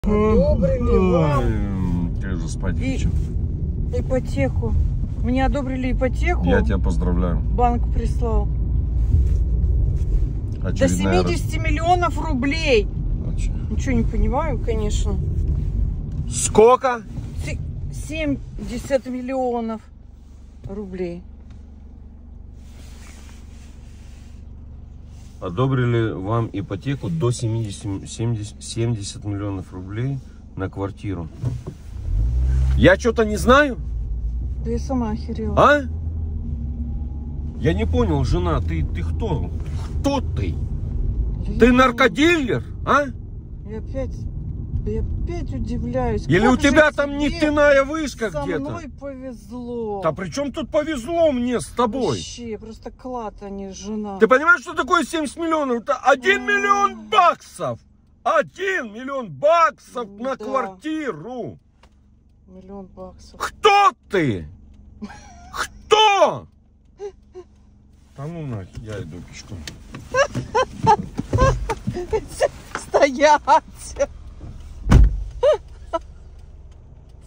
Одобрили вам Я уже спать хочу. ипотеку. Мне одобрили ипотеку. Я тебя поздравляю. Банк прислал. До 70 миллионов рублей. Ничего не понимаю, конечно. Сколько? 70 миллионов рублей. Одобрили вам ипотеку до 70 миллионов рублей на квартиру. Я что-то не знаю? Да я сама охерела. А? Я не понял, жена, ты кто? Кто ты? Ты наркодилер, а? Я опять удивляюсь. Или как у тебя же там тебе нефтяная вышка со где-то? мной повезло. Да при чем тут повезло мне с тобой? Вообще, просто клад, а не жена. Ты понимаешь, что такое 70 миллионов? Это 1 миллион баксов! 1 миллион баксов на квартиру! Миллион баксов. Кто ты? Кто? А ну нахер, я иду пешком. Стоять!